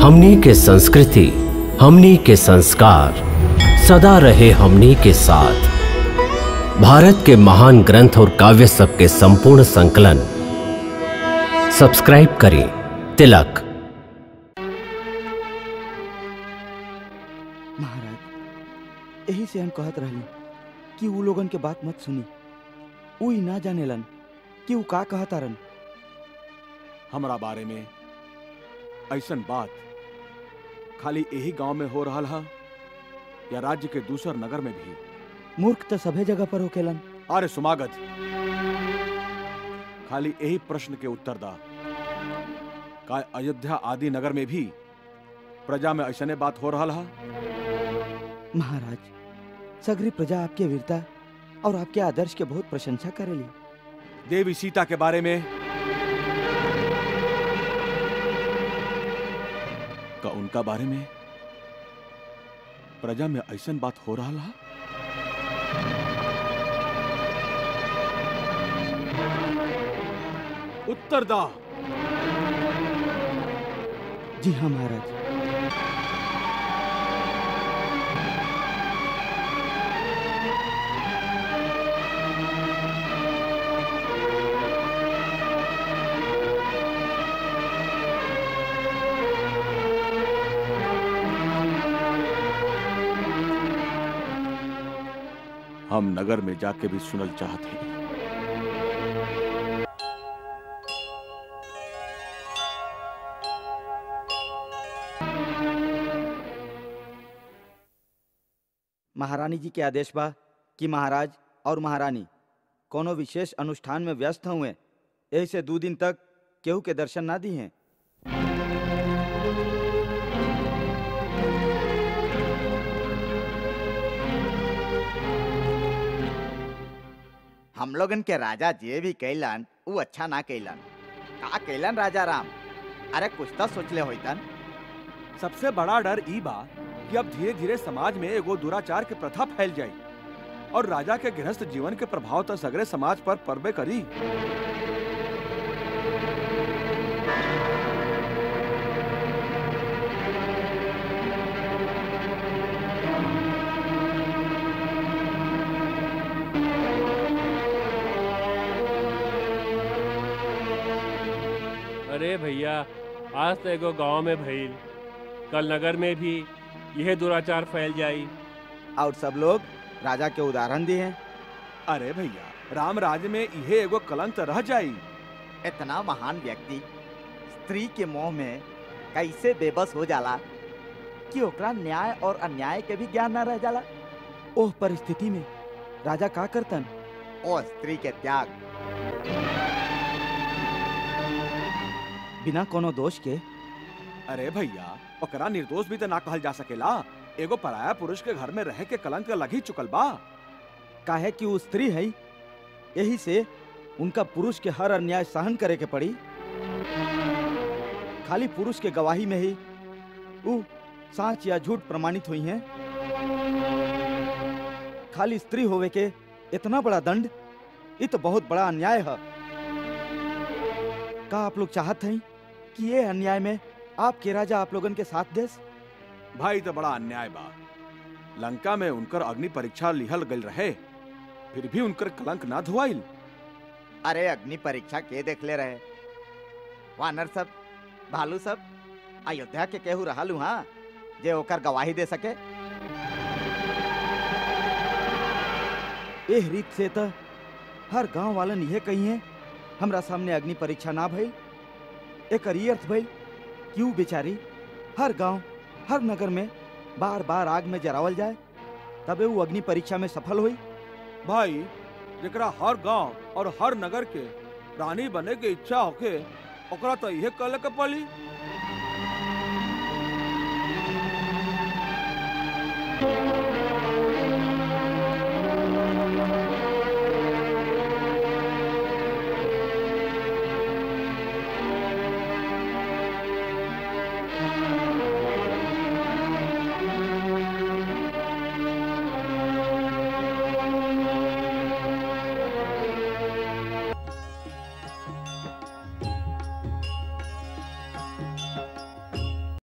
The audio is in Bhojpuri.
हमनी के संस्कृति, हमनी के संस्कार सदा रहे हमनी के साथ। भारत के महान ग्रंथ और काव्य सब के संपूर्ण संकलन सब्सक्राइब करें तिलक। महाराज, यही से हम कहत रहली कि वो लोगन के बात मत सुनी। उ ही ना जानेलन कि वो का कहतारन। हमरा बारे में ऐसन बात खाली यही गांव में हो रहा है या राज्य के दूसर नगर में भी? मूर्ख तो सभे जगह पर होकेलन। अरे सुमागत, खाली यही प्रश्न के उत्तर दा। का अयोध्या आदि नगर में भी प्रजा में ऐसने बात हो रहा है? महाराज, सगरी प्रजा आपके वीरता और आपके आदर्श के बहुत प्रशंसा करेली। देवी सीता के बारे में का उनका बारे में प्रजा में ऐसन बात हो रहा है? उत्तर दा। जी हाँ महाराज। हम नगर में जाके भी सुनल चाहते हैं। महारानी जी के आदेश बा कि महाराज और महारानी कोनो विशेष अनुष्ठान में व्यस्त हुए, यही से 2 दिन तक केहू के दर्शन ना दी हैं। हम लोगन के राजा जे भी कैलन वो अच्छा ना कैलन। का कैलन राजा राम? अरे कुछ तो सोचले होइतन। सबसे बड़ा डर ई बा कि अब धीरे धीरे समाज में एगो दुराचार के प्रथा फैल जाई और राजा के गृहस्थ जीवन के प्रभाव तो सगरे समाज पर पड़बे करी। अरे भैया, आज तो एगो गांव में भइल, कल नगर में भी यह दुराचार फैल जाई और सब लोग राजा के उदाहरण दिए हैं। अरे भैया, राम राज्य में यह एगो कलंक रह जाई। इतना महान व्यक्ति स्त्री के मोह में कैसे बेबस हो जाला कि ओकरा न्याय और अन्याय के भी ज्ञान न रह जाला। ओह परिस्थिति में राजा का करतन? ओ स्त्री के त्याग। बिना कोनो दोष के। अरे भैया, ओकरा निर्दोष भी तो ना कहल जा सकेला। एगो पराया पुरुष के घर में रह के कलंक लगी चुकल बा। काहे कि वो स्त्री है, यही से उनका पुरुष के हर अन्याय सहन करे के पड़ी। खाली पुरुष के गवाही में ही वो सच या झूठ प्रमाणित हुई हैं। खाली स्त्री होवे के इतना बड़ा दंड, ये तो बहुत बड़ा अन्याय है। का आप लोग चाहते हैं कि ये अन्याय में आपके राजा आप लोगन के साथ देस? भाई तो बड़ा अन्याय बा। लंका में उनकर अग्नि परीक्षा लिहल गल रहे, फिर भी उनकर कलंक ना धुआइल। अरे अग्नि परीक्षा के देख ले रहे? वानर सब, भालू सब, अयोध्या के केहू रहलू हाँ जे ओकर गवाही दे सके? एह रीत से तो हर गांव वालन यह कही है, हमरा सामने अग्नि परीक्षा ना भइल। एक अर्थ भइल कि ऊ बेचारी हर गांव हर नगर में बार बार आग में जरावल जाए, तबे वो अग्नि परीक्षा में सफल हुई। भाई, जेकरा हर गांव और हर नगर के रानी बने के इच्छा होके, ओकरा तो यह कल के पड़ी।